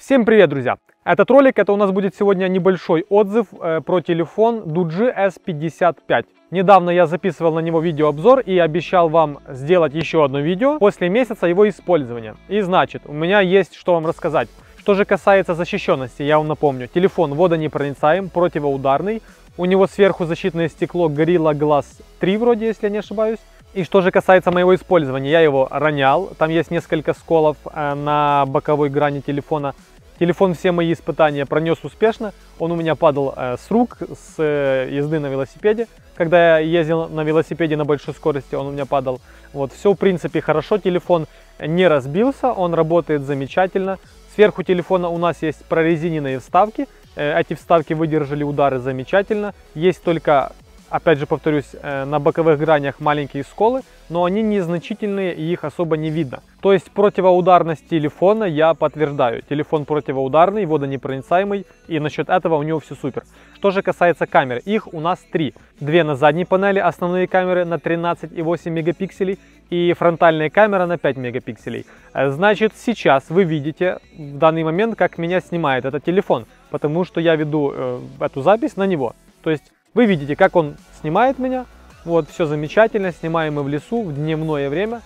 Всем привет, друзья! Этот ролик, это у нас будет сегодня небольшой отзыв про телефон Doogee S55. Недавно я записывал на него видеообзор и обещал вам сделать еще одно видео после месяца его использования. И значит, у меня есть что вам рассказать. Что же касается защищенности, я вам напомню, телефон водонепроницаем, противоударный. У него сверху защитное стекло Gorilla Glass 3 вроде, если я не ошибаюсь. И что же касается моего использования, я его ронял. Там есть несколько сколов на боковой грани телефона. Телефон все мои испытания пронес успешно. Он у меня падал с рук, с езды на велосипеде. Когда я ездил на велосипеде на большой скорости, он у меня падал. Вот, все в принципе хорошо. Телефон не разбился, он работает замечательно. Сверху телефона у нас есть прорезиненные вставки. Эти вставки выдержали удары замечательно. Есть только, опять же повторюсь, на боковых гранях маленькие сколы, но они незначительные и их особо не видно. То есть противоударность телефона я подтверждаю. Телефон противоударный, водонепроницаемый, и насчет этого у него все супер. Что же касается камер, их у нас три. Две на задней панели, основные камеры на 13,8 мегапикселей и фронтальная камера на 5 мегапикселей. Значит, сейчас вы видите в данный момент, как меня снимает этот телефон, потому что я веду эту запись на него. То есть вы видите, как он снимает меня. Вот, все замечательно. Снимаем мы в лесу в дневное время.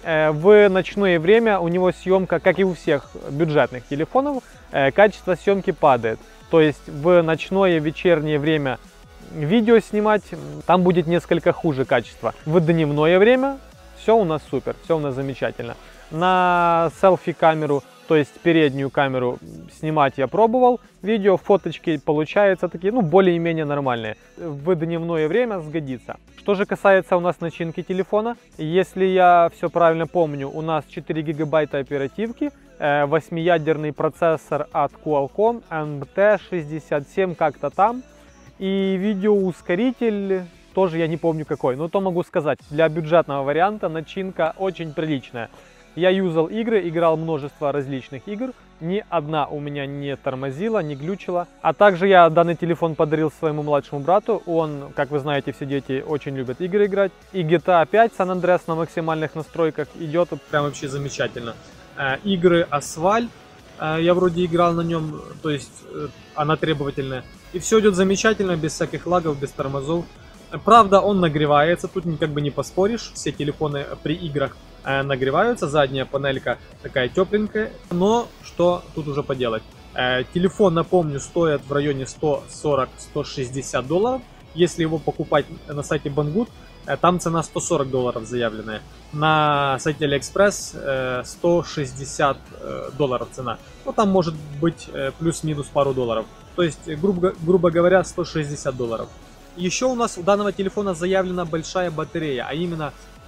В ночное время у него съемка, как и у всех бюджетных телефонов, качество съемки падает. То есть в ночное вечернее время видео снимать, там будет несколько хуже качество. В дневное время все у нас супер, все у нас замечательно. На селфи-камеру, то есть переднюю камеру, снимать я пробовал. Видео, фоточки получаются такие, ну, более-менее нормальные. В дневное время сгодится. Что же касается у нас начинки телефона, если я все правильно помню, у нас 4 гигабайта оперативки, 8-ядерный процессор от Qualcomm, MT67 как-то там. И видеоускоритель тоже я не помню какой, но то могу сказать, для бюджетного варианта начинка очень приличная. Я юзал игры, играл множество различных игр, ни одна у меня не тормозила, не глючила. А также я данный телефон подарил своему младшему брату, он, как вы знаете, все дети очень любят игры играть. И GTA 5 San Andreas на максимальных настройках идет прям вообще замечательно. Игры Asphalt, я вроде играл на нем, то есть она требовательная. И все идет замечательно, без всяких лагов, без тормозов. Правда, он нагревается, тут как бы не поспоришь, все телефоны при играх нагреваются, задняя панелька такая тепленькая, но что тут уже поделать. Телефон, напомню, стоит в районе 140-160 долларов, если его покупать на сайте Banggood, там цена $140 заявленная, на сайте AliExpress 160 долларов цена, ну там может быть плюс-минус пару долларов, то есть грубо говоря 160 долларов. Еще у нас у данного телефона заявлена большая батарея, а именно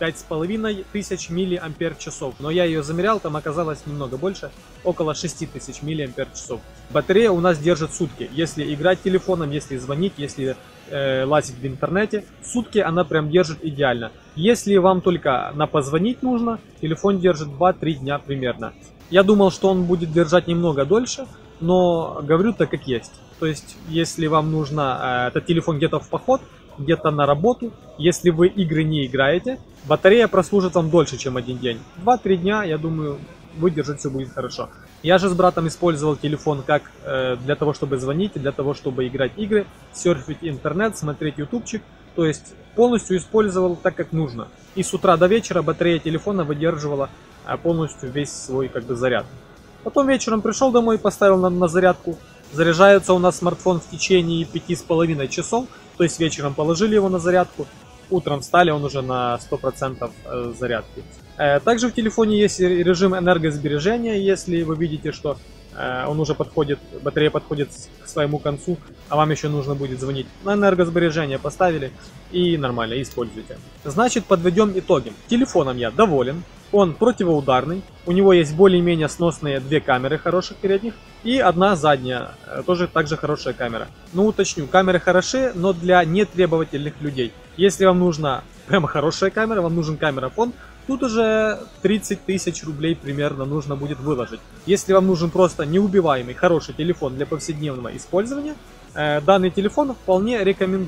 5500 мАч. Но я ее замерял, там оказалось немного больше, около 6000 мАч. Батарея у нас держит сутки. Если играть телефоном, если звонить, если лазить в интернете, сутки она прям держит идеально. Если вам только на позвонить нужно, телефон держит 2-3 дня примерно. Я думал, что он будет держать немного дольше, но говорю так как есть. То есть, если вам нужно этот телефон где-то в поход, где-то на работу, если вы игры не играете, батарея прослужит вам дольше, чем один день. 2-3 дня, я думаю, выдержать все будет хорошо. Я же с братом использовал телефон как для того, чтобы звонить, для того, чтобы играть игры, серфить интернет, смотреть ютубчик. То есть, полностью использовал так, как нужно. И с утра до вечера батарея телефона выдерживала полностью весь свой как бы заряд. Потом вечером пришел домой, поставил на зарядку. Заряжается у нас смартфон в течение 5,5 часов, то есть вечером положили его на зарядку, утром встали, он уже на 100% зарядки. Также в телефоне есть режим энергосбережения, если вы видите, что он уже подходит, батарея подходит к своему концу, а вам еще нужно будет звонить. На энергосбережение поставили и нормально используйте. Значит, подведем итоги. Телефоном я доволен. Он противоударный, у него есть более-менее сносные две камеры хороших передних и одна задняя, тоже также хорошая камера. Но уточню, камеры хороши, но для нетребовательных людей. Если вам нужна прямо хорошая камера, вам нужен камерафон, тут уже 30 тысяч рублей примерно нужно будет выложить. Если вам нужен просто неубиваемый хороший телефон для повседневного использования, данный телефон вполне рекомендую.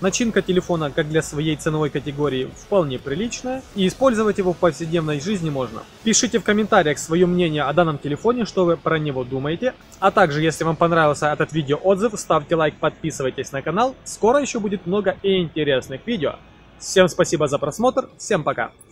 Начинка телефона, как для своей ценовой категории, вполне приличная, и использовать его в повседневной жизни можно. Пишите в комментариях свое мнение о данном телефоне, что вы про него думаете. А также, если вам понравился этот видеоотзыв, ставьте лайк, подписывайтесь на канал. Скоро еще будет много и интересных видео. Всем спасибо за просмотр, всем пока!